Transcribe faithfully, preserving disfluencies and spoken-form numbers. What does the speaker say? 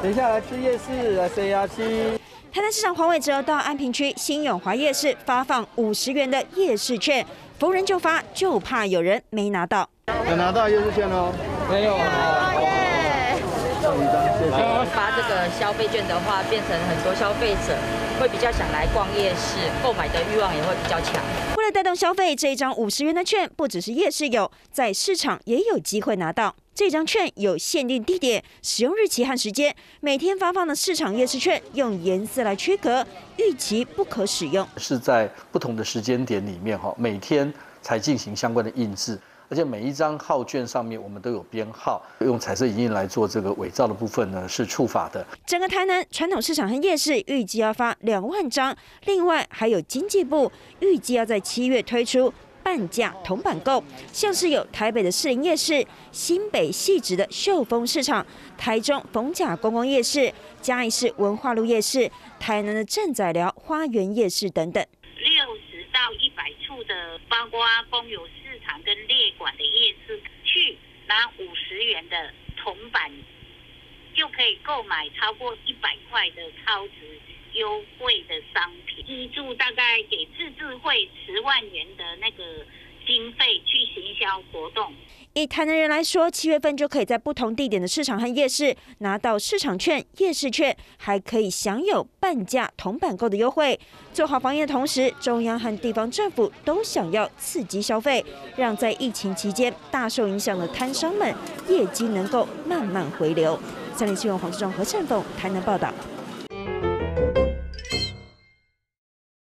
等一下来吃夜市，来塞牙七。 台南市长黄伟哲到安平区新永华夜市发放五十元的夜市券，逢人就发，就怕有人没拿到。 有拿到夜市券哦？没有啊。 发这个消费券的话，变成很多消费者会比较想来逛夜市，购买的欲望也会比较强。 为了带动消费，这一张五十元的券不只是夜市有，在市场也有机会拿到。这张券有限定地点、使用日期和时间，每天发放的市场夜市券用颜色来区隔，预期不可使用。 是在不同的时间点里面哈，每天才进行相关的印制。而且每一张号券上面我们都有编号，用彩色影印来做这个伪造的部分呢是触法的。 整个台南传统市场和夜市预计要发两万张，另外还有经济部预计要在七月推出半价铜板购，像是有台北的士林夜市、新北汐止的秀峰市场、台中逢甲观光夜市、嘉义市文化路夜市、台南的正仔寮花园夜市等等。 六十到一百处的，包括公有市场跟列管的夜市，去拿五十元的铜板，就可以购买超过一百块的超值优惠的商品，资助大概给自治会十万元的那个经费去行销活动。 以台南人来说，七月份就可以在不同地点的市场和夜市拿到市场券、夜市券，还可以享有半价铜板购的优惠。做好防疫的同时，中央和地方政府都想要刺激消费，让在疫情期间大受影响的摊商们业绩能够慢慢回流。三立新闻黄志忠、何振凤台南报道。